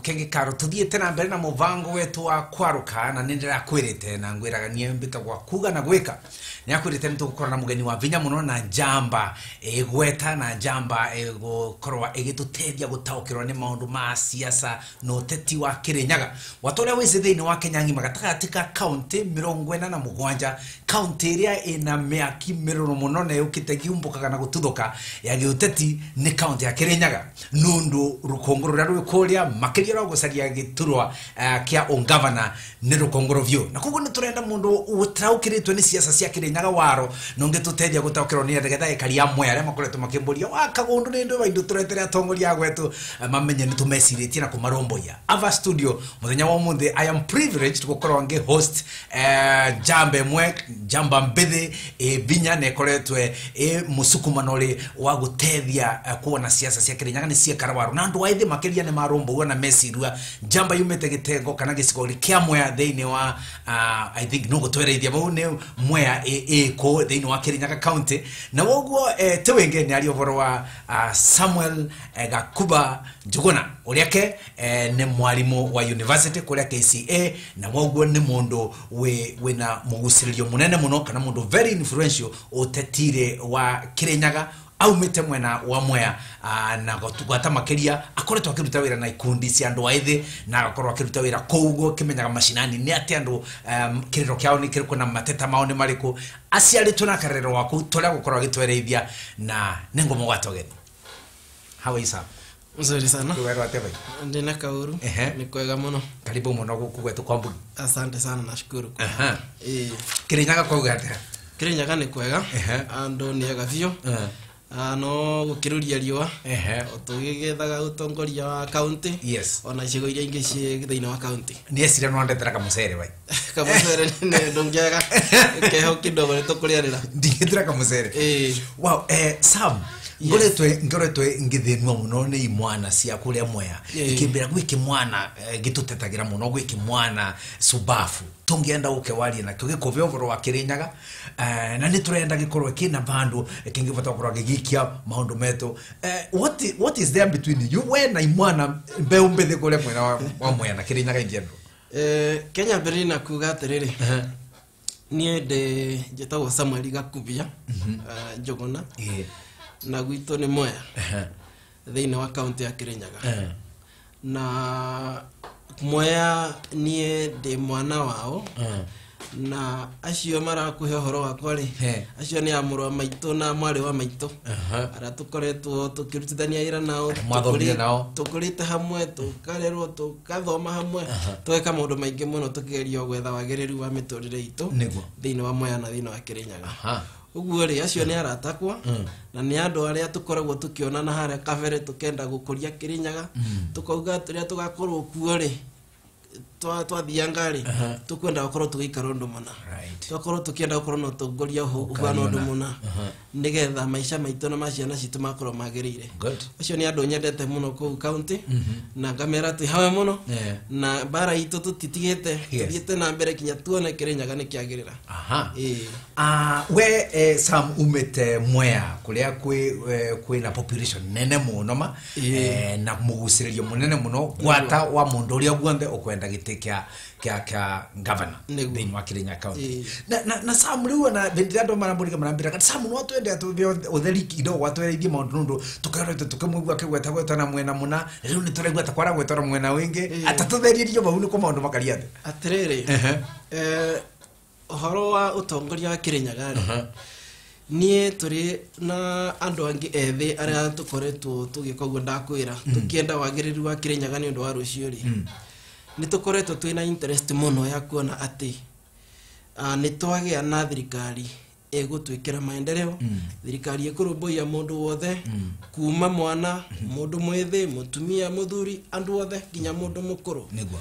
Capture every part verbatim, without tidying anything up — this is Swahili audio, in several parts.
kengi karo tuthiete na mbere na muvango wetu wa kwaruka na nindira kwirite na ngwiraga nie mbita gwa kuga na gwika ni akwirite ntu gukora na mugeni wa vinya muno na njamba egweta na njamba ego korwa egitutethia gutaukirwa ni maundu ma siasa no teti wa Kirinyaga watole wese thini wa Kenya ngima gatagatika county mirongo ina na mugwanja county ria ina meaki mirono muno na yukite giumbukaga na gututhuka ya giuteti ni county ya Kirinyaga nundu rukongoro ra rwikoria makiria ro gucaria giturwa uh, kia on governor ni rukongoro vyo na kugo ni turenda mundu utraukiritwe ni siasa cia Kirinyaga waro nonge tutethia gutaukirwa ni ndegetha ekari amwe aria makoretwo makimburia wa kagundu ni ndu baindu turetere atongoria gwetu uh, mamenye ni tumesiritie na kumaromboya ava studio muthenya wa munde I am privileged gukorwa nge host uh, jambe mwe jamba mbethe e binya ne koretwe e musukumanori wa gutethia uh, kuona siasa cia Kirinyaga ni cia karawaru na andu aithe makiria ne marombo na mesirua jamba yumete gitengo kana gicigori kia mwea thiini wa uh, I think no gutwereithia bau ne mwea e, e ko thiini wa Kirinyaga county na woguo e, tewenge ni ari ovoro wa uh, Samuel e, Gakuba Njuguna uriake e, ne mwalimu wa university kuria K C A na woguo ni mundu we wina mugusiririo munene muno kana mundu very influential utetire wa Kirinyaga au mete mwena wa mwea uh, na gotugata makiria akoretwo akiruta wira na ikundi cia andu aithe na akorwo akiruta wira kougo kimenyaga mashinani ni ati andu um, kiriro kiao ni kiriko na mateta mao ni mariku aciari tuna karero waku toria gukorwo agitwereithia na nengo mwatogeni how is up Mzuri sana. Kuwero atebe. Ndina kauru. Ni kwega muno. Karibu muno guku gwetu kwa mbuni. Asante sana nashukuru. Aha. Eh. Kirinyaga kwa ugatera. Kirinyaga ni kwega. Ando ni agavio. Eh. Ano gukiruria riwa. Eh. Otugigethaga utongoria wa county. Yes. Ona cigo iria ingi cie thiini wa county. Ni esire no ndetera kamusere bai. Kamusere ni ndonjaga. Keho kidogo ni tukuliarira. Nditera kamusere. Eh. Wow, eh Sam. Ngoretwe ngoretwe ngithinwa muno ni imwana cia kuria mwea ikimbira gwiki mwana gitutetagira muno gwiki mwana subafu tungienda uke wali na tugikove ovoro wa Kirinyaga na ni turenda gikorwe kina bandu kingivota korwa gigikia maundu meto what what is there between you when na imwana mbeumbe kule mwena wa mwea na Kirinyaga indiendo eh Kenya berina kuga atiriri nie de jetawo Samuel Gakubia Njuguna eh na gwito ni mwea thiini wa county ya Kirinyaga uh. na mwea nie de mwana wao uh. na acio mara kuhe horo wakwa ri acio ni amurwa maito na mwari wa maito uh-huh. ara tukoretwo tukirutithania ira nao mwathomire nao tukurite hamwe tukarerwo tukathoma hamwe uh-huh. tweka maundu maingi muno tukigeria gwetha wagiriru wa miturire itu thiini wa mwea na thiini wa Kirinyaga uh-huh. uguo ri acio ni aratakwa mm. na ni andu aria tukoragwo tukiona na hare kavere tukenda gukuria Kirinyaga mm. tukauga turia tugakorwo kuo ri twa twathianga ri uh-huh. tukwenda gukorwo tugikara undu muna right. tukorwo tukienda gukorwo no tungoria uhana undu muna uh-huh. nigetha maisha maito na maciana citu makorwo magirire acio ni andu nyendete muno ku county mm-hmm. na ngamera tu hawe muno yeah. na bara itu tutitigite yes. tugite na mbere kinya tuone Kirinyaga ni kiagirira aha eh ah uh, we eh, Sam umete mwea kuria kwi kwi na population nene muno ma yeah. eh, na mugusiririo munene muno gwata wa mundu uria guothe ukwenda gite kia kia kia governor thiini wa Kirinyaga county na na, na Sam riu na bendirado maramburiga marambira kana Sam no twende atubio utheri kido watwereithie maundu nundu tukarete tukamugwa kigweta gweta na mwena muna riu ni turegweta kwara gweta na mwena wingi atatutheririe bau ni ko maundu makariate atiriri eh horo wa utongoria wa Kirinyaga nie turi na andu angi ethi aria tukoretwo tugikogwo ndakwira tukienda wagiriru wa Kirinyaga ni undu wa rucio ri ni tukoretwo twina interest muno ya kuona ati uh, ni twagia na thirikari egutwikira maendeleo mm. thirikari ekurumbuia mundu wothe mm. kuma mwana mm -hmm. mundu mwithi mutumia muthuri andu wothe ginya mundu mukuru nigwa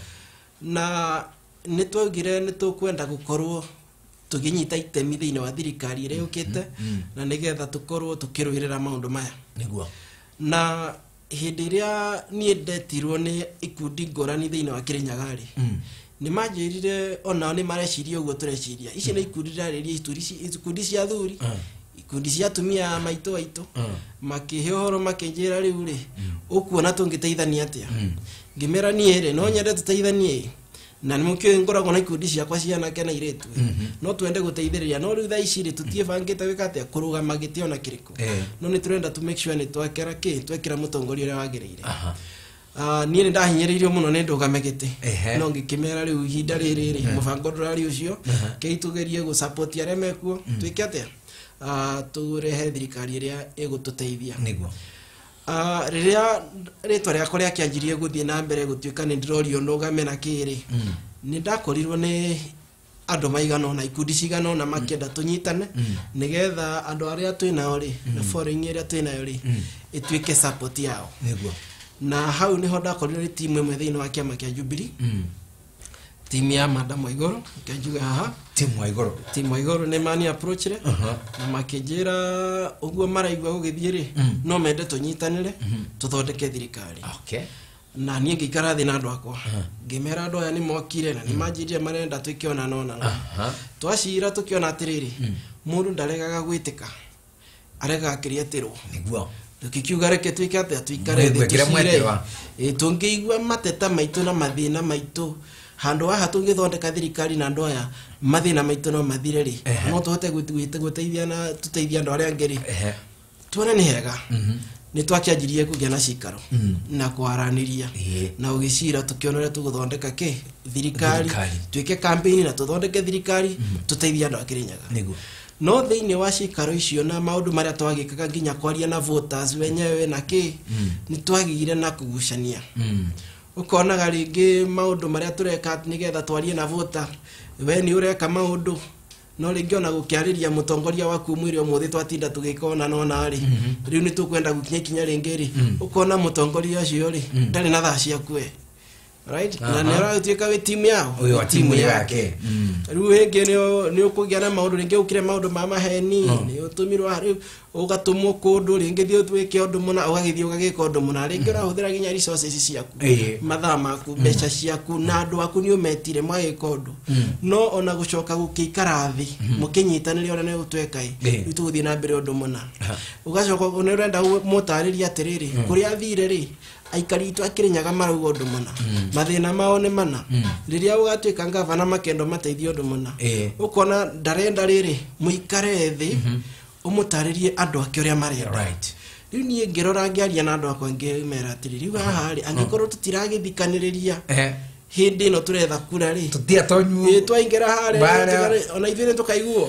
na ni twagire ni tukwenda gukorwo tuginyita itemi thiini wa thirikari ire ukite mm -hmm. na nigetha tukorwo tukirwirira maundu maya nigwa na hindi iria nie ndetirwo ni ikundi ngorani thiini wa Kirinyaga ri mm. ni majirire ona ni mareciria uguo tureciria ici ni ikundi rariria ikundi cia thuri ikundi cia tumia maito aito makihe horo makinjira riu ri ukuona tungiteithania atia ngimera niere no nyende tuteithanie na nimukio ngoragwo na ikundi ciakwa ciana kena iretu no twende guteithĩrĩria no riu thaa ici ri tutiebangĩte wikate kurugama gĩtĩ ona kĩrĩkũ no ni turenda to make sure ni twakera ki twekira mutongoria ũrĩa wagĩrĩire ah niĩ ndahinyĩrĩirio mũno nĩ ndũgame gĩtĩ no ngĩkĩmera rĩu ihinda rĩrĩ rĩ mũbango ndũrari ũcio kĩitugerie gu support arĩa mekuo twĩke atĩa ah turehe thirikari ĩrĩa ĩgũtũteithia nĩguo ah rĩrĩa rĩtwa rĩakwa rĩakĩanjirie gũthiĩ na mbere gũtuĩka nĩ ndĩrorio ndũgame na kĩrĩ nĩ ndakorirwo nĩ andũ maigana na ikundi cigana na makĩenda tũnyitane nĩgetha andũ arĩa twĩnao rĩ na foreign ĩrĩa twĩnayo rĩ ĩtuĩke support yao nĩguo na hau niho ndakorirwo timu ĩmwe thĩinĩ wa kĩama kĩa Jubilee timu ya Madam Waiguru kĩnjuga haha timu Waiguru timu Waiguru nĩ mani approach re na makĩnjĩra ũguo maraigua gũgĩthiĩ rĩ no mende tũnyitanĩre tũthondeke thirikari okay na niĩ ngĩikara thĩ na andũ akwa ngĩmera andũ aya nĩ mokire na nĩ manjĩrie marenda twĩkĩona nona twacira tũkĩona atĩrĩrĩ mũndũ ndaregaga gwĩtĩka arega akĩrĩatirwo nĩguo tukikiuga reke twĩke atĩa tuikare thĩ tũcire tũngĩigua mateta maitũ na mathĩna maitũ handũ haha tũngĩthondeka thirikari na andũ aya mathĩna maitũ no mathire rĩ no tũhote gũteithia na tũteithia andũ arĩa angĩ rĩ tuone nĩ hega nĩ twakĩanjirie kũgĩa na cikaro na kwaranĩria na ũgĩcira tũkĩona ũrĩa tũgũthondeka kĩ thirikari twĩke campaign na tũthondeke thirikari tũteithie andũ a Kirinyaga nĩguo no thĩinĩ wa cikaro icio na maũndũ marĩa twagĩkaga nginya kwaria na voters wenyewe na kĩ nĩ twagĩire na kũgucania ukonaga rĩngĩ maũndũ marĩa tureka nĩgetha twarie na voter we nĩ ureka maũndũ no rĩngĩ ona gũkĩarĩria mũtongoria waku mwĩrĩ ũmũthĩ twatinda tũgĩkona nona rĩ rĩu nĩ tũkwenda gũkinya ikinya rĩngĩ rĩ ukona mũtongoria ũcio rĩ ndarĩ na thaa ciaku we right na nĩ aratuĩka wĩ timu yao uyo timu yake rĩu hĩngĩ nĩ ũkũgĩa na maũndũ rĩngĩ ũkire maũndũ ma maheni nĩ ũtũmirwo rĩu ũgatũmwo kũndũ rĩngĩ thiĩ twĩke ũndũ mũna ũgagĩthiĩ ũgagĩka ũndũ mũna rĩngĩ ũrahũthĩra nginya resources ciaku mathaa maku mbeca ciaku na andũ aku nĩ ũmetire mwagĩka ũndũ no ona gũcoka gũkĩikara thĩ mũkĩnyitanĩre ũrĩa nĩ ũtweka rĩu tũgũthiĩ na mbere ũndũ mũna ũgacoka nĩ ũrenda mũtarĩria atĩrĩrĩ kũrĩa athire rĩ aikari itu Kirinyaga marauga ũndũ mũna mathĩna mao nĩ mana rĩrĩa ũgatuĩka ngavana makendo mateithio ũndũ mũna ukona ndarenda rĩrĩ mũikare thĩ ũmũtarĩrie andũ ake ũrĩa marenda rĩu niĩ ngĩrora ngĩaria na andũ akwa ngĩmera atĩrĩrĩ rĩu haha rĩ angĩkorwo tũtiragĩthikanĩrĩria hĩndĩ ĩno turetha kura rĩ tutia tonyu twaingĩra harĩa ona ithuĩ nĩ tũkaiguo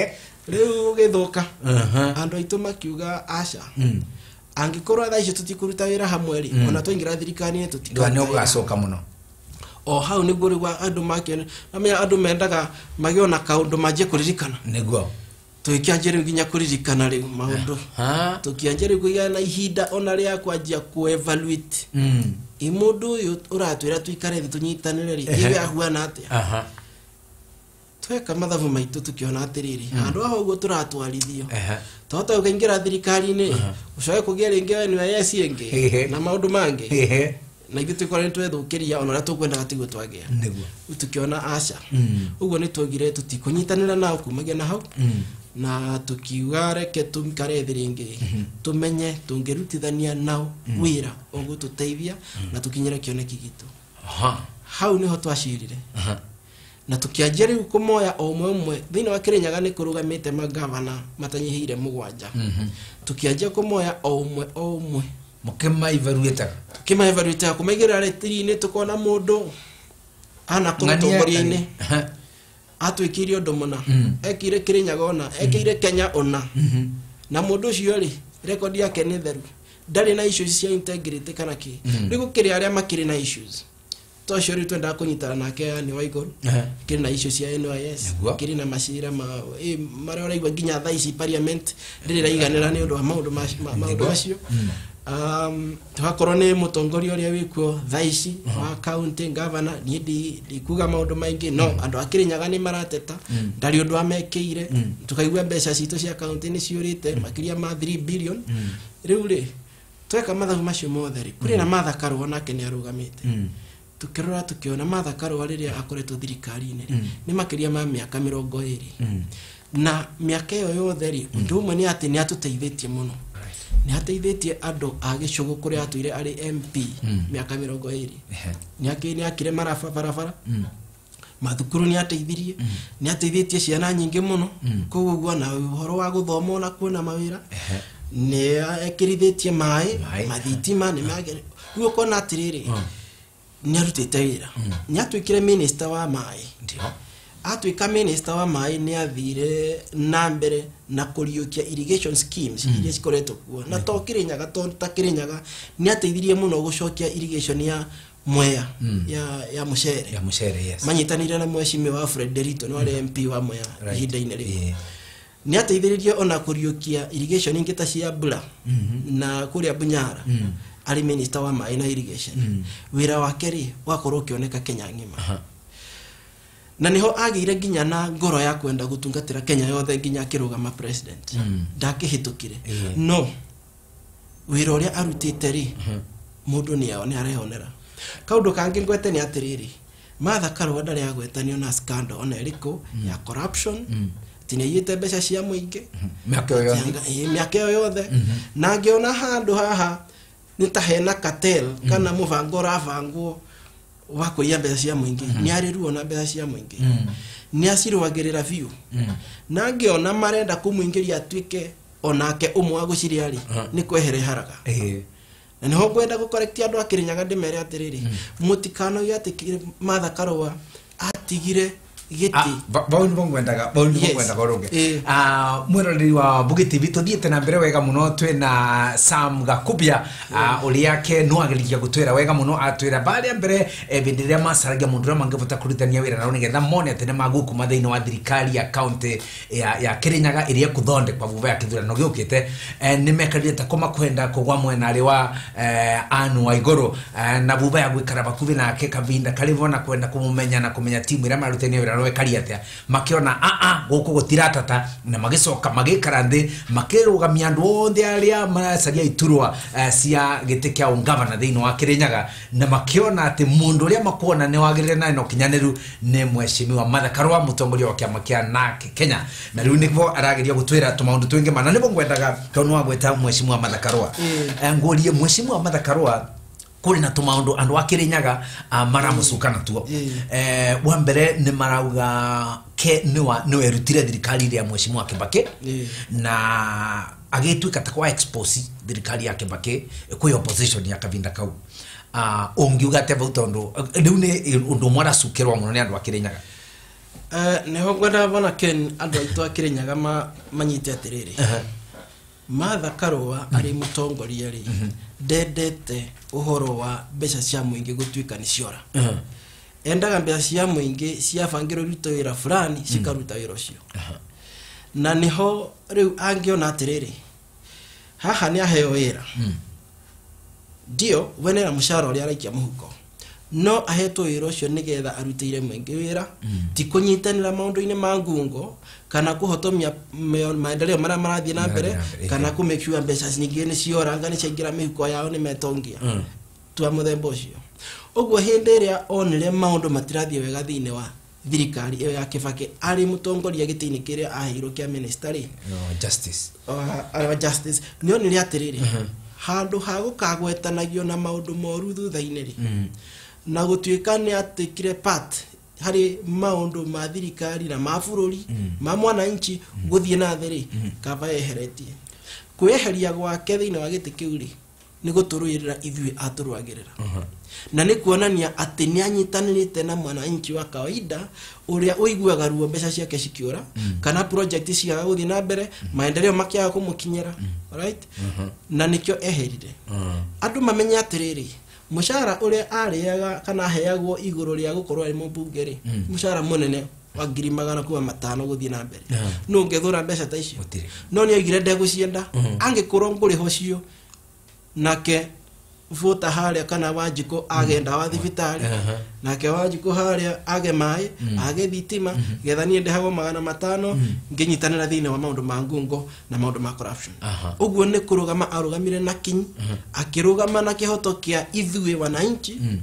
rĩu gĩthũka andũ aitũ makiuga aca angĩkorwo thaa icio tutikuruta wĩra hamwe rĩ ona twaingĩra thirikari-inĩ tũtikana ũgacoka mũno o hau nĩguo rĩu andũ makĩona amenya andũ mendaga magĩona kaũndũ manjie kũririkana nĩguo tũkĩanjia rĩu nginya kũririkana rĩu maũndũ tũkĩanjia rĩu kũgĩa na ihinda ona rĩa kwanjia ku-evaluate mũndũ ũyũ ũratwĩra tuikare thĩ tũnyitanĩre rĩ iwe ahuana atĩa tweka mathabu maitũ tũkĩona atĩrĩrĩ handũ haha ũguo tũratwarithio twahota gũkaingĩra thirikari-inĩ ũcoke kũgĩa rĩngĩ we nĩwe yesi ĩngĩ na maũndũ mangĩ na ithuĩ twĩkora nĩ twethũkĩria ona ũrĩa tũkwendaga tiguo twagĩa rĩu tũkĩona aca ũguo nĩ tuogire tũtikũnyitanĩra nao kumagia na hau na tukiuga reke tumikare thĩ rĩngĩ tumenye tũngĩrutithania nao wĩra ũgũtũteithia na tukinyĩre kĩoneki gitũ hau niho twacirire na tukianjia rĩu kũmoya o ũmwe ũmwe thĩinĩ wa Kirinyaga nĩ kũrũgamĩte magavana matanyihĩire mũgwanja tukianjia kũmoya o ũmwe o ũmwe mũkĩmaevaluate tukĩmaevaluate kũmaigĩrĩra retiri-inĩ tukona mũndũ ana kũmũtongoria-inĩ atwĩkĩire ũndũ mũna ekire Kirinyaga ona ekire Kenya ona na mũndũ ũcio rĩ record yake nĩ theru ndarĩ na issues cia integrity kana kĩ nĩ gũkĩrĩ arĩa makĩrĩ na issues twacio rĩu twendaga kũnyitana nake nĩ Waiguru kĩrĩ na issues cia N Y S kĩrĩ na macira marĩa ũraigua nginya thaa ici parliament ndĩrĩ raiganĩra nĩ ũndũ wa maũndũ macio tugakorwo nĩ mũtongoria ũrĩa wĩkuo thaa ici wa county governor niĩ ndikuga maũndũ maingĩ no andũ a Kirinyaga nĩ marateta ndarĩ ũndũ amekĩire tukaigua mbeca citũ cia county nĩ ciũrĩte makĩria ma three billion rĩu rĩ tweka mathabu macio mothe rĩ kũrĩ na Martha Karũa nake nĩ arũgamĩte tukĩrora tukiona Martha Karũa rĩrĩa akoretwo thirikari-inĩ nĩ makĩria ma mĩaka mĩrongo ĩrĩ na mĩaka ĩyo yothe rĩ ũndũ ũmwe nĩ atĩ nĩ atũteithĩtie mũno ni ateithitie andu agicugu kuri atuire ari M P miaka mirongo iri ni akini akire marafa barabara mathukuru ni ateithirie ni ateithitie ciana nyingi muno koguo na uhoro wa guthoma na kuona mawira ni ekirithitie mai mathitima ni magere guo kona atiriri ni arutite wira ni atwikire minister wa mai ndio atwika minister wa mai ni athire na mbere na kuriukia irrigation schemes iria cikoretwo kuo na to Kirinyaga to ta Kirinyaga ni ateithirie muno gucokia irrigation ya Mwea mm. ya ya Mucere ya Mucere yes manyitanire na mweshimiwa wa Frederito ni wale M P wa Mwea hida inere yeah. ni ateithiririe ona kuriukia irrigation ingita cia bula mm -hmm. na kuria Bunyara mm. ari minister wa mai na irrigation mm. wira wake ri wakorwo kioneka Kenya ngima uh -huh. na niho agire ginya na ngoro ya kwenda gutungatira Kenya yothe ginya kirugama president mm. ndakihitukire yeah. no wira uria arutite ri uh -huh. mundu ni yao ni arehonera kaundu kangi ngwete ni atiriri Martha Karua ndari agwetanio na scandal ona eriko mm. ya corruption mm. tineyite mbeca cia muingi miaka yothe miaka yothe na ngiona handu haha nitahena cartel mm. kana muvango ravango wa kuiya mbeca cia muingi mm -hmm. ni ariruo na mbeca cia muingi mm. ni asirwagirira view mm. na ngiona marenda kumuingiria atwike onake umwe wa guciria ri uh -huh. ni kwehere haraga eh na niho gwenda gukorektia andu akirinyaga ndimere atiriri mutikano yatikire Martha Karua atigire giti bau ni bongwendaga bau ni bongwendaga roge ah mwirori wa Bugi T V tuthiete na mbere wega muno twe na Sam Gakubia uri yake no agirikia gutwera wega muno atwera bali mbere ebindiria masaragia mundura mangevota kurutania wira na nigetha mone atene maguku mathaini wa thirikari ya county ya ya Kirinyaga iria kuthonde kwa vuva ya kithurano giukite ni mekarite koma kwenda kugwa mwena ari wa anu wa igoro na vuva ya gwikara bakuvi na ke kavinda kalivona kwenda kumumenya na kumenya timu ira marutania wira we kariatia makiona a a guku gutiratata na magicoka magikara ndi makirugamia andu othe aria masaria iturwa cia giti kia ungavana thiini wa Kirinyaga na makiona ati mundu uria makuona ni wagirire na no kinyaniru ni mweshimiwa Martha Karua mutongoria wa kiama kia nake Kenya na riu nivo aragiria gutwira tumaundu twingi mana nivo ngwendaga kaunu wa gweta mweshimiwa Martha Karua ngorie mweshimiwa Martha Karua kuri na tumaundu andu wa Kirinyaga uh, maramucukana tuo yeah. eh wa mbere ni marauga ke niwa no erutire thirikari ya mweshimiwa Kibaki yeah. na agitwika takwa expose thirikari ya Kibaki kwi opposition ya kavinda kau ah uh, ongiuga te bautondo riu ni undu mwara cukirwa muno ni andu wa Kirinyaga eh neho gwenda bona ken andu aitu a Kirinyaga ma manyite atiriri uh -huh. Martha Karua ari mutongoria ri dedete uhoro wa mbeca cia muingi gutwika ni ciora endaga mbeca cia muingi cia bangiro rito wira fulani cikaruta wira ucio na niho riu angiona atiriri haha ni aheo wira ndio wenera mushara uria araikia muhuko no ahetwo wira ucio nigetha arutire muingi wira ti kunyitanira maundu-ini ma ngungo kana kuhotomia maendeleo mara marathie na mbere kana ku make sure mbeca nyingi ni ciora ngani ciingira mihuko yao ni metongia twa muthemba ucio uguo hindi ria onire maundu matirathie wega thiini wa thirikari iyo ya Kibaki ari mutongoria gitini kiria ahiro kia ministry justice uh, justice ni onire atiriri handu ha gukagwetanagio na maundu moru thutha-ini ri na gutwika ni atikire part hari maundu ma thirikari na mabũrũri mm. ma mwananchi mm. guthie na thiri mm. kaba eheretie kweheria gwake thiini wa giti kiu ri ni guturwirira ithui aturwagirira uh -huh. na ni kuonania ati ni anyitanirite na mwananchi wa kawaida uria uiguaga ruo mbeca ciake cikiura mm. kana project cia guthie na mbere mm. maendeleo makiaga kumukinyira mm. right uh -huh. na nikyo eherire uh -huh. andu mamenya atiriri mushara uria ariaga kana heagwo iguru ria gukorwo ari mubunge ri mm. mushara munene wa ngiri magana kuwa matano guthie na mbere yeah. no ngethura mbeca ta icio no ni agire ndegu cienda mm -hmm. angikorwo nguri hocio nake vuta haria kana Wanjiko agenda wa thibitari uh -huh. nake Wanjiko haria age mai mm -hmm. age thitima mm -hmm. getha ni ndehago magana matano mm -hmm. nginyitanira thiini wa maundu ma ngungo na maundu ma corruption uguo ni kurugama arugamire na kinyi uh -huh. akirugama na kihoto kia ithui wananchi mm -hmm.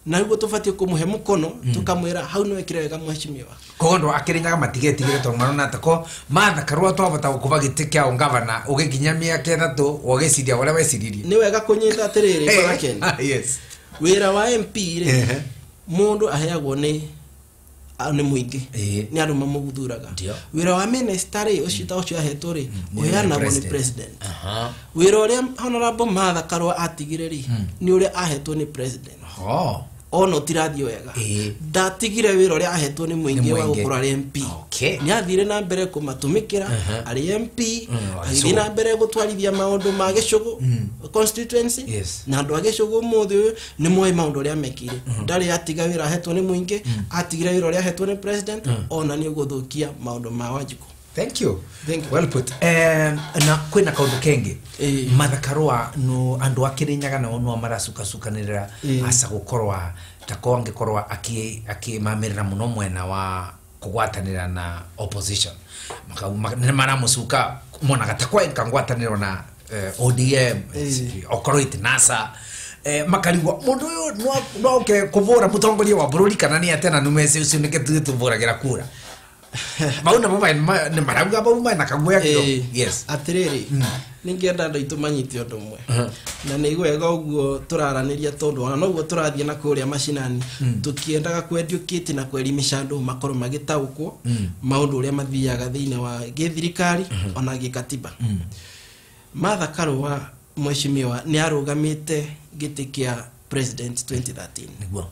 na niguo tubatie kumuhe mukono tukamwira hau no ekire wega mheshimiwa kondo Kirinyaga matigetigire to marona tako Martha Karua twabata gukuba gitikia ongavana ugikinyamia kethatu ogeciria wala weciririe ni wega kunyita atiriri kwa Kenya yes wira wa M P ri mundu aheagwo ni ni muingi ni andu mamuguthuraga wira wa minister ri ucio ta ucio ahetwo ri uheana ni president aha wira uria honorable Martha Karua atigire ri ni uria ahetwo ni president oh ono tirathio wega ndatigire wira uria ahetwo ni muingi wa gukura M P ni athire na mbere kumatumikira ari M P athire na mbere gutwarithia maundu ma gicugu constituency na andu agicugu muthe ni moe maundu uria mekire ndari atiga wira ahetwo ni muingi atigire wira uria ahetwo ni president ona ni guthukia maundu ma Wanjiku. Thank you. Thank you. Well put. Um, na kwina kaundu kenge e. Martha Karua no andu a Kirinyaga na onu amarasuka sukanirira e. asa gukorwa tako angekorwa aki aki mamirira muno mwena wa kugwatanira na opposition maka mara musuka mona gatakwa ikangwatanira na uh, O D M e. okoroit nasa eh makarigwa mundu uyu no no ke kuvura mutongoria wa bururi kana ni atena numese ucio nike tuvuragira kura mauna mama ni marauga mama na kaguya kiro yes atiriri ningienda ndo itumanyite undu mwe na ni gwega uguo turaraniria tondu wana noguo turathie na kuria mashinani tukiendaga kwendio kiti na kwelimisha andu makoro magitaukwo maundu uria mathiaga thiine wa githirikari ona gikatiba Martha Karua mheshimiwa ni arugamite giti kia president twenty thirteen niguo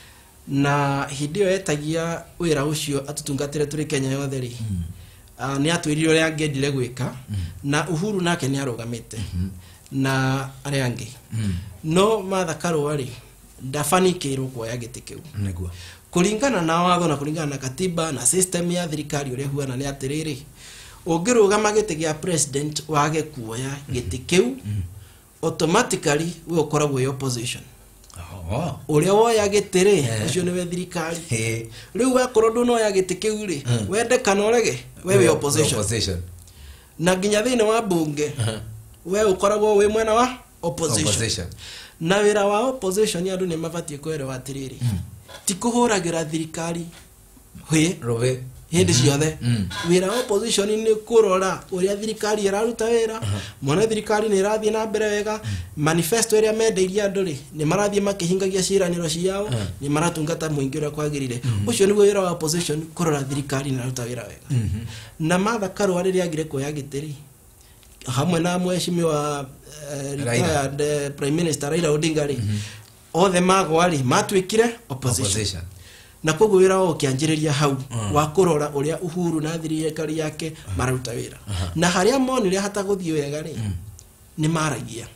na hidio etagia wira ucio atutungatire turi Kenya yothe ri mm. uh, ni atwirire uri angedire gwika mm. na Uhuru nake ni arugamite mm -hmm. na ari angi mm. no Martha Karua ri ndafanikirwo kuoya giti kiu niguo kulingana na watho na kulingana na katiba na system ya thirikari uri huana ni atiriri ungirugama giti gia president wage kuoya giti kiu mm. automatically we ukoragwo in opposition. Oh, uria woya gitire ucio ni we thirikari riu we korodo no ya gitikiu ri wende kana orege we we opposition na ginya thine wa bunge we ukoragwo we mwena wa opposition na wira wa opposition andu ni mabatie kwere wa tiriri ti kuhuragira thirikari hwe robe hindi ciothe wira wa opposition ni kurora uria thirikari iraruta wira mona thirikari ni irathie na mbere wega manifesto iria mendeiria andu ri ni marathie makihingagia ciraniro ciao ni maratungata muingi uria kwagirire ucio niguo wira wa opposition kurora thirikari ni iraruta wira wega na Martha Karua ri agire kuoya gitiri hamwe na mheshimiwa Raila the prime minister Raila Odinga ri othe magwari matwikire opposition na koguo wira wao kianjiriria hau uh. wa kurora uria Uhuru na thirikari yake uh. maruta wira uh -huh. na haria monire hata guthii wega ri mm. ni maragia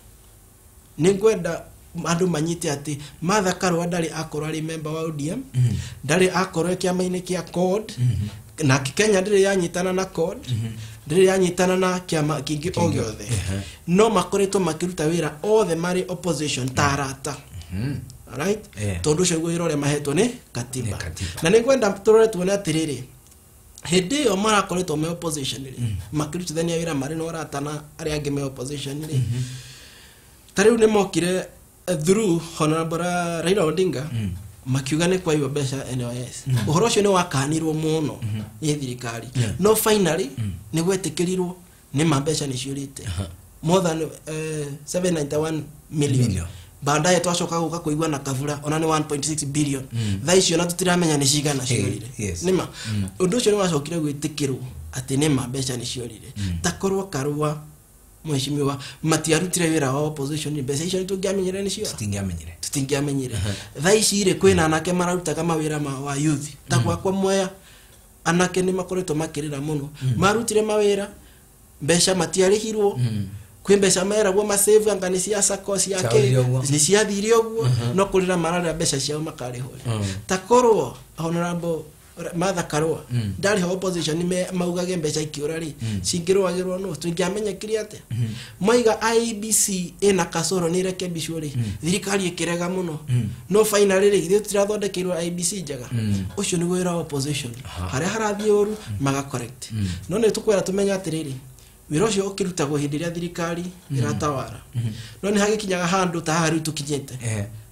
ni ngwenda andu manyite ati Martha Karua ndari akorwo ari member wa O D M mm -hmm. ndari akorwo kiama-ini kia C O D mm -hmm. na Kenya ndiri yanyitana na C O D mm -hmm. ndiri yanyitana na kiama kingi ogothe uh -huh. no makoretwo makiruta wira othe mari opposition tarata mm -hmm. right yeah. tondu cio gwiro ria mahetwo ni katiba, katiba. na ni kwenda turore tuone atiriri hindi yo marakoretwo me opposition ri mm. makirutithania wira mari no ratana ari angi me opposition ri mm -hmm. tariu ni mokire uh, through honorable Raila Odinga mm. makiuga ni kwa hiyo besha N O S mm. uhoro ucio ni wakanirwo muno mm -hmm. ni thirikari yeah. no finally mm. ni gwetikirirwo ni mabesha ni ciurite uh -huh. more than uh, seven hundred ninety-one million, million. Baadaye twacoka guka kuigwa na kavura ona ni one point six billion mm. tha icio na tutiramenya ni cigana ciorire hey, yes. nima mm. undu ucio ni wacokire gwitikirwo ati ni mabesha ni ciorire mm. takorwo Karua mheshimiwa matiarutire wira wa opposition ni mbeca icio tungiamenyire ni cio tutingiamenyire tutingiamenyire uh -huh. tha ici ire kwina anake mararuta kama wira ma wa youth takwa mm. kwa moya anake ni makoretwo makirira muno mm. marutire mawira mbeca matiarihirwo mm. kwimbeca mera gwo masave angani cia sakosi yake ni cia thire ogwo no kurira marara mbeca ciao makariho takorwo honorable Martha Karua ndari ho opposition ni maugage mbeca ikiura ri cingirwagirwo no tungiamenya kiri ate maiga I B C ina kasoro ni rekebishwo ri thirikari ikirega muno no finally ri ithu tirathondekirwo I B C njaga ucio ni wira opposition haria harathie oru maga correct no ni tukwera tumenya atiriri wira ucio ukirutagwo hindi ria thirikari iratawara no ni hagikinyaga handu ta hari tukinyete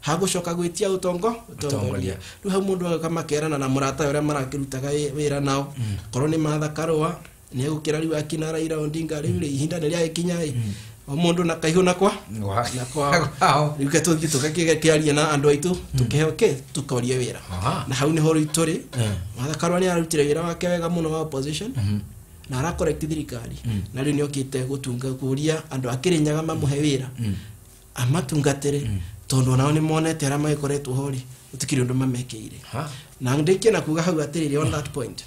hagucoka gwitia utongo utongoria riu ha mundu akamakerana na murata uria marakirutaga wira nao korwo ni Martha Karua ni egukira riu akina Raila Odinga riu ihinda ni ria ikinya o mundu na kaihu nakwa na kwa riu ketu gituka kiaria na andu aitu tukihoke tukorie wira na hau ni horo ituri Martha Karua ni arutire wira wake wega muno wa opposition na ara correct thirikari na riu ni okite gutunga kuria andu a Kirinyaga mamuhe wira amatungatire tondu nao ni monete ara maikoretwo hori utikiri undu mamekeire na ndike na kuga hau atiriri on that point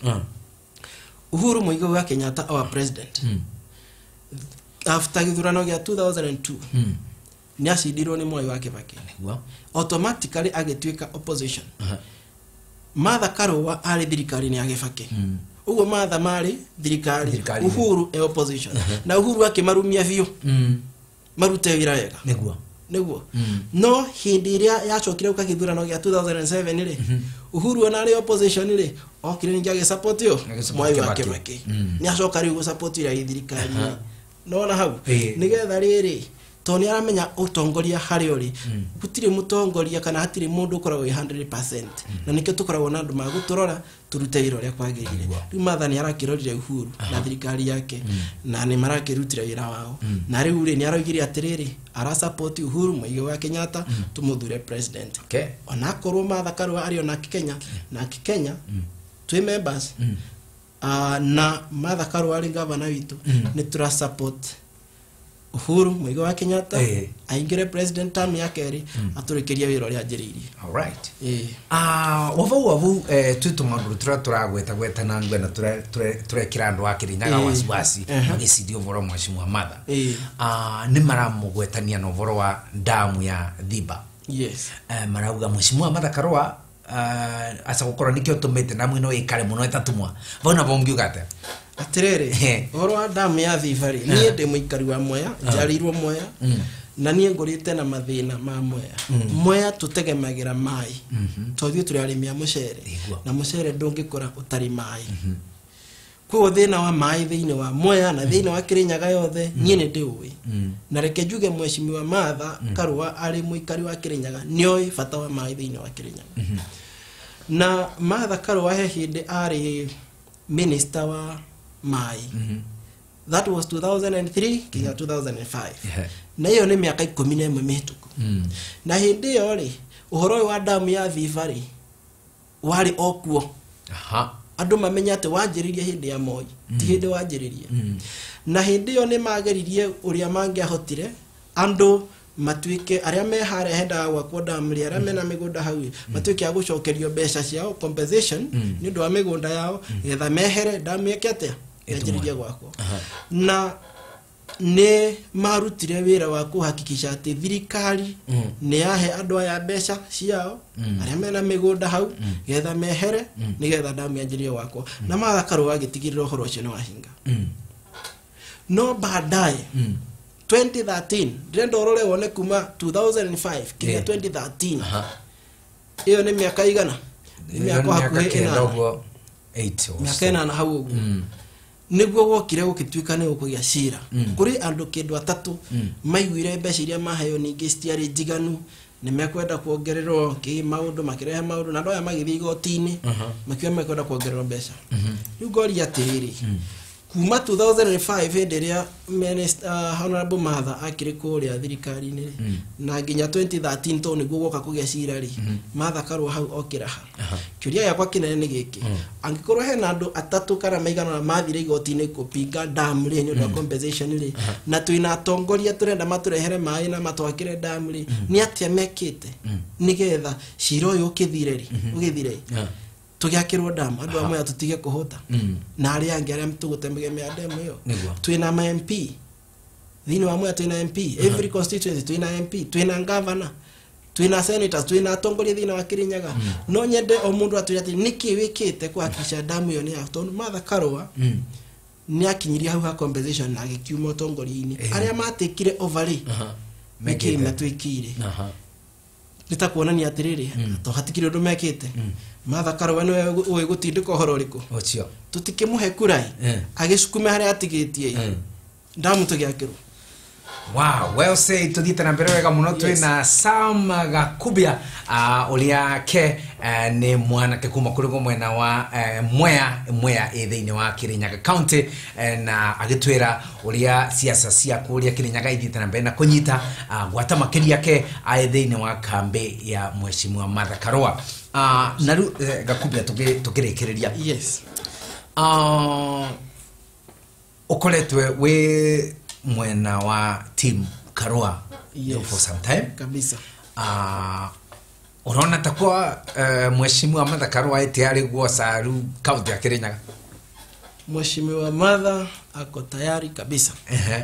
Uhuru Muigai wa Kenyatta our president after githurano gya two thousand two ni acidirwo ni Mwai wa Kibaki automatically agituika opposition Martha Karua ari thirikari ni ya Kibaki ugo Martha mari thirikari Uhuru e opposition na Uhuru akimarumia biu marute wira wega niguo niguo no hindi iria yacokire uka githurano gya two thousand seven ri Uhuru ona ari opposition ri okire ningi age support yo Mwai wa Kibaki ni acoka ri go support ira thirikari no na hau nigetha riri toni aramenya utongoria hari ori gutire mutongoria kana hatire mundu ukoragwo one hundred percent na nikyo tukoragwo na andu maguturora turute wira uria kwagirire riu Martha ni arakirorire Uhuru na thirikari yake na ni marakirutira wira wao na riu ri ni araugire atiriri ara support Uhuru Muigai wa Kenyatta tumuthure president okay ona korwo Martha Karua ari ona Kenya na Kenya twi members na Martha Karua ari governor witu ni tura support Uhuru Muigai wa Kenyatta aingire president term yake ri aturikiria wira uria njiririe all right eh ah wavu wavu tutumandu tura turagweta gweta na ngwe na ture ture kirandu wa Kirinyaga wasiwasi magicidi ovoro mwashimu wa Martha ah ni maramugwetania no ovoro wa damu ya Thiba yes eh marauga mwashimu wa Martha Karua uh, asa gukora nikyo tumete na mwino ikare muno etatumwa bona bomgiugate atirere oro damu ya Thiba ri nie ndi muikari wa Mwea jarirwo Mwea na nie ngurite na mathina ma Mwea Mwea tutegemagira mai tothio turi arimia mucere na mucere ndungikora utari mai kwa thina wa mai thiine wa Mwea na thiine wa Kirinyaga yothe nie ni ndiui na reke njuge mweshimiwa Martha Karua ari muikari wa Kirinyaga nioi bata wa mai thiine wa Kirinyaga na Martha Karua he hindi ari minister wa mai that was two thousand three kinya two thousand five na hiyo ni miaka ikumi na ĩmwe mihituku na hindi yo ri uhoro wa damu ya Thiba ri wari okuo aha andu mamenya ate wanjiririe hindi ya Moi ti hindi wanjiririe na hindi yo ni mageririe uria mangiahotire andu matuike aria me hare henda wa kwa damu ri aria mena migunda hau matuike agucokerio mbeca ciao compensation ni ndu wa migunda yao getha mehere damu yake atia yanjiririe gwako na ne marutire wira wa kuhakikisha ati thirikari ne yahe andu aya mbeca ciao aria mena migunda hau getha mehere ni getha damu yanjirie gwako na Martha Karua agitigirira uhoro ucio no ahinga no baadaye twenty thirteen ndendo rore wone kuma two thousand five kinya twenty thirteen iyo ni miaka igana ni miaka hakuhe ina eight miaka ina na hau ugu niguo wokire gukituika ni ukugia cira kuri andu kindu atatu maiguire mbeca iria maheyo ningi stiari jiganu ni mekwenda kuongererwo ki maundu makirehe maundu na ndoya magithi igotini makiwa mekwenda kuongererwo mbeca riu gori atiriri kuma two thousand five enderea minister honorable Martha akire kuria thirikari ni na nginya twenty thirteen to niguo goka kugia cira ri Martha Karua hau okiraha kiuria yakwa kinene ni giki angikorwo hena andu atatu kana maigana na mathire igotini kupinga dam ri ni ndo compensation ri na tuina tongoria turenda maturehere mai na matwakire dam ri ni atia mekite nigetha cira uyu ukithire ri ugithire tugiakirwo damu andu amwe atutige kuhota na ari angi aria tugutemegemea demu yo twina M P thini wa mwe twina M P every constituency twina M P twina governor twina senator twina atongoria thina wa Kirinyaga no nyende o mundu atwira ati niki wikite kuhakikisha damu yo ni ya tondu Martha Karua ni akinyiria hau ha compensation na gikiuma tongoria-ini aria matikire overlay meki matwikire nitakuonania atiriri to hatikire undu mekite Martha Karua no we gutindika horo riku ocio tutikimuhe kurai agicukume haria atigitie damu tugiakirwo Wow, well said. Tudita na mbere wega muno twi na Sam Gakubia uh, ulia ke uh, ni mwana ke kuma kurugo mwena wa uh, mwea mwea ethiini wa Kirinyaga County uh, na agitwira ulia siasa cia kuria Kirinyaga ithita na mbere na kunyita uh, gwata makiri yake ethiini wa kambe ya Mheshimiwa Martha Karua. Uh, naru uh, Gakubia tuge tukirekereria. Yes. Uh, ukoletwe we mwena wa team Karua, yes, for some time kabisa. Ah, uh, unaona takwa uh, Mheshimiwa Martha Karua tayari kwa saru kaunti ya Kirinyaga. Mheshimiwa Martha ako tayari kabisa. Ehe.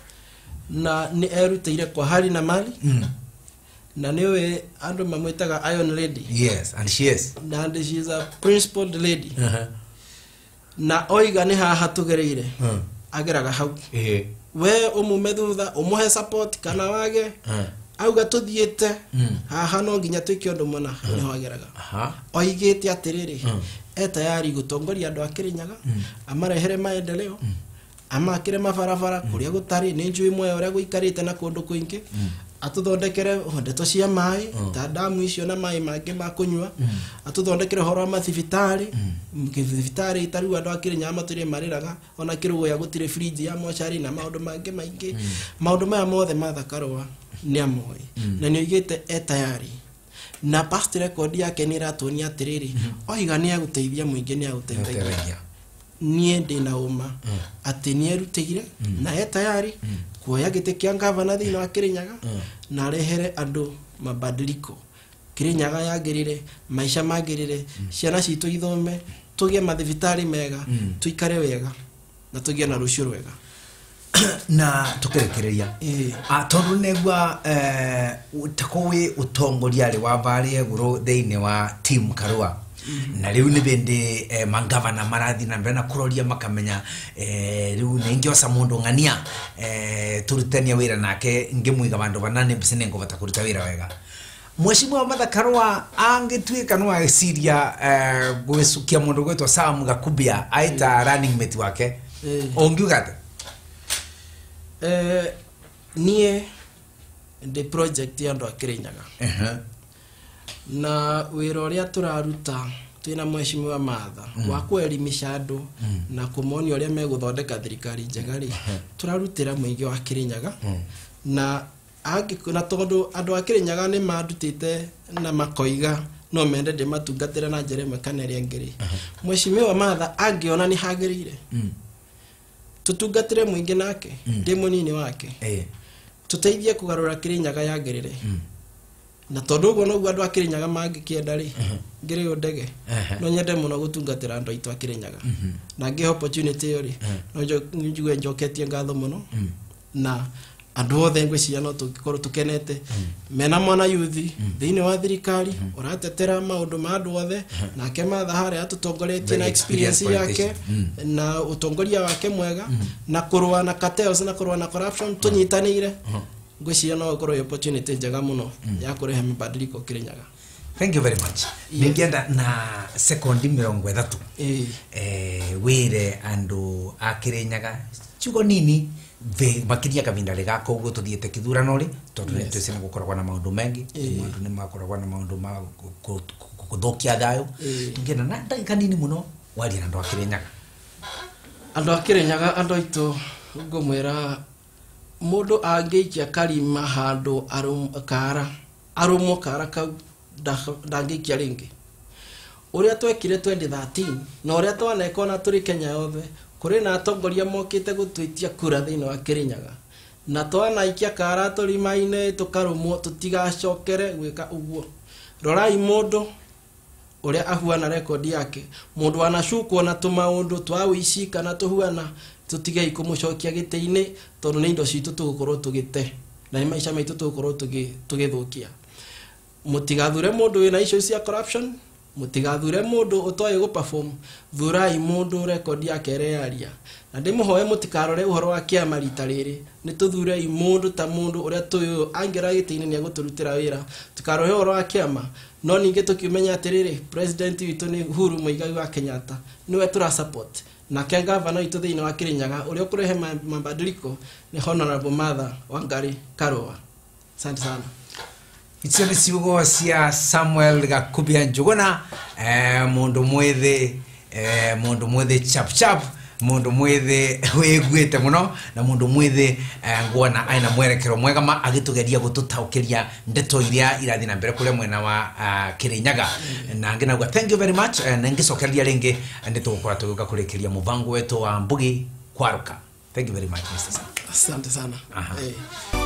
Na ni erutire kwa hali na mali. Mm. Na niwe ando mamwitaga Iron Lady. Yes, and she is. And she is a principled lady. Uh -huh. Na oiga ni haha tugereire. Mm. Ageraga hau. Eh. We umume thutha umuhe support kana wage. Mm. Auga tuthiete. Mm. Haha no nginya twike undu mona ni ho ageraga. Aha. Oigite atiriri. Mm. E tayari gutongoria andu a Kirinyaga. Mm. Amarehere maendeleo. Mm. Amakire mabarabara mm. kuria gutari ni njui mwe uria guikarite na kundu kuingi. Mm. Atuthondekere hondeto cia mai mm. ta damu icio na mai mangi ma kunywa. Mm. Atuthondekere horo ma thibitari mm. thibitari itaru andu a Kirinyaga matire mariraga ona kirugo ya gutire fridge ya mochari na maundu mangi maingi. Mm. Maundu maya mothe Martha Karua ni amoi mm. na ni oigite e tayari na past record yake ni ratuonia atiriri mm. oiga ni aguteithia muingi ni aguteithia nie ndina uma mm. ati ni erutire mm. na e tayari mm. kuoya gite kia gavana thina wa Kirinyaga mm. na rehere andu mabadiliko Kirinyaga yagirire maisha magirire mm. ciana citu ithome tugie mathibitari mega mm. tuikare wega na tugie na rucio rwega na tukirekereria eh a tondu negwa eh utakowe utongoria ri wa bari eguru theine wa team Karua. Mm. Na riu ni bende eh, mangavana marathi na mbere na kuroria makamenya eh, riu ningiosa mundu ngania eh, turutania wira nake ngimwiga bandu banane mbisene ngobata kuruta wira wega. Mheshimiwa Martha Karua angitwika no asiria eh, gwesukia mundu gwetwa Sam Gakubia aita mm. running mate wake eh. Ongiugate eh nie the project ya ndo a Kirinyaga. Uh -huh. Na wira uria turaruta twina Mheshimiwa Martha mm. wa kuelimisha andu mm. na kumonia uria meguthondeka thirikari njegari uh -huh. turarutira muingi wa Kirinyaga mm. na agi na tondu andu a Kirinyaga ni mandutite na makoiga no mende de matungatira na njere mekaneria ngiri uh -huh. Mheshimiwa Martha angiona ni hagirire mm. tutungatire muingi nake mm. ndi munini wake eh tuteithie kugarura Kirinyaga yagirire mm. na tondu go no andu a Kirinyaga mangikienda ri ngiri udege no nyende muno gutungatira andu aitu a Kirinyaga na ngi opportunity yori no njuge njoketie ngatho muno na andu othe ngwiciria no tukikorwo tukenete mena mwana yuthi thiini wa thirikari uratetera maundu ma andu othe na ke Martha hare atutongoretie na experience yake na utongoria wake mwega na kurwa na cartels na kurwa na corruption tunyitanire ngwiciria no gukorwo opportunity njega muno ya kurehe mabadiliko Kirinyaga. Thank you very much. Yes. Ningienda na sekondi mirongo ithatu eh eh wire andu a Kirinyaga chugo nini ve makiria kavinda lega ko go tuthiete kithurano ri tondu ni twese gukoragwa na maundu mengi maundu ni makoragwa na maundu ma kuthokia thayo ningienda na ndagika nini muno waria andu a Kirinyaga. Andu a Kirinyaga andu aitu ngumwira mundu angiikia karima handu arum kara arumo kara kau ndangiikia ringi uria twekire twenty thirteen na uria twaneka na turi Kenya yothe kuri na atongoria mokite gutwitia kura thiini wa Kirinyaga na twanaikia kara turimaine tukarumo tutigacokere gwika uguo rorai mundu uria ahuana record yake mundu anashukwo na tumaundu twa wici kana tuhuana tutige ikumucokia giteini tondu ni indo citu tugukorwo tugite na ni maisha maitu tugukorwo tugi tugithukia mutigathure mundu wina issue cia corruption mutigathure mundu utoye go perform thurai mundu record yake rearia na ndimuhoye mutikarore uhoro wa kiama rita riri ni tuthure mundu ta mundu uria tuyo angira giteini ni aguturutira wira tukarohe uhoro wa kiama no ninge tukimenya atiriri president witu ni Uhuru Muigai wa Kenyatta niwe tura support na kia gavana itu thiini wa Kirinyaga uria kurehe mabadiliko ni Honorable Martha Wangari Karua. Asante sana. Icio nĩ ciugo cia Samuel Gakubia Njuguna, eh, mundu mwethe eh, mundu mwethe chap chap, mundu mwethe wiguite muno, na mundu mwethe eh, ngwana aina mwerekero mwega ma agitugeria gututaukiria ndeto iria irathi na mbere kule mwena wa uh, Kirinyaga. Mm-hmm. Na ngina gwa thank you very much, uh, na ngicokeria ringi ndeto gukora tuguka kurekeria mubango wetu wa Mbugi Kwaruka. Thank you very much, Mister Sam. Asante sana. Aha. Hey.